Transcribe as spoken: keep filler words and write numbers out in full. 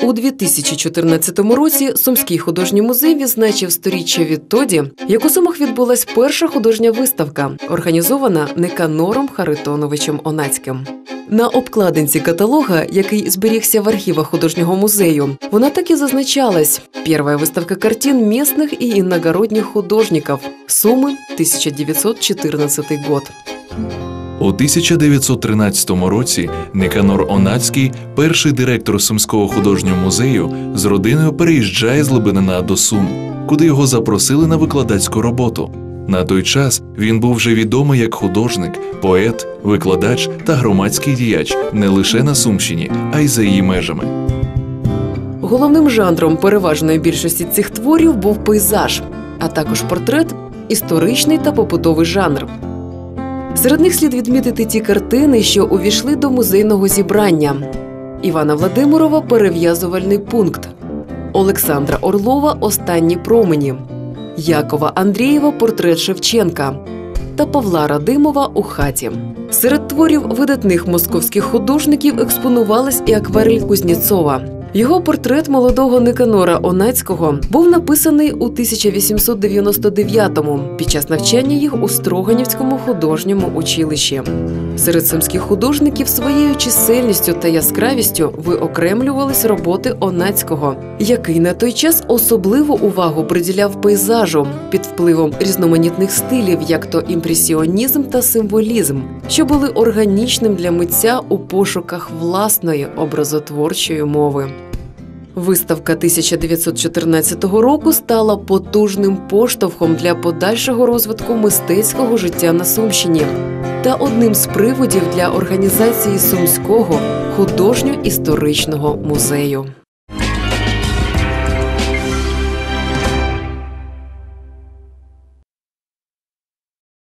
У дві тисячі чотирнадцятому році Сумський художній музей відзначив сторіччя відтоді, як у Сумах відбулась перша художня виставка, організована Никанором Харитоновичем Онацьким. На обкладинці каталога, який зберігся в архівах художнього музею, вона так і зазначалась: «Первая выставка картин местных и иногородних художников. Сумы, тисяча дев'ятсот чотирнадцятий год». У тисяча дев'ятсот тринадцятому році Никанор Онацький, перший директор Сумського художнього музею, з родиною переїжджає з Лубенина до Сум, куди його запросили на викладацьку роботу. На той час він був вже відомий як художник, поет, викладач та громадський діяч не лише на Сумщині, а й за її межами. Головним жанром переважної більшості цих творів був пейзаж, а також портрет, історичний та побутовий жанр. Серед них слід відмітити ті картини, що увійшли до музейного зібрання: Івана Владимирова «Перев'язувальний пункт», Олександра Орлова «Останні промені», Якова Андрієва «Портрет Шевченка» та Павла Радимова «У хаті». Серед творів видатних московських художників експонувалась і акварель Кузнєцова. Його портрет молодого Никанора Онацького був написаний у тисяча вісімсот дев'яносто дев'ятому під час навчання їх у Строганівському художньому училищі. Серед сумських художників своєю чисельністю та яскравістю виокремлювались роботи Онацького, який на той час особливу увагу приділяв пейзажу під впливом різноманітних стилів, як то імпресіонізм та символізм, що були органічним для митця у пошуках власної образотворчої мови. Виставка тисяча дев'ятсот чотирнадцятого року стала потужним поштовхом для подальшого розвитку мистецького життя на Сумщині та одним з приводів для організації Сумського художньо-історичного музею.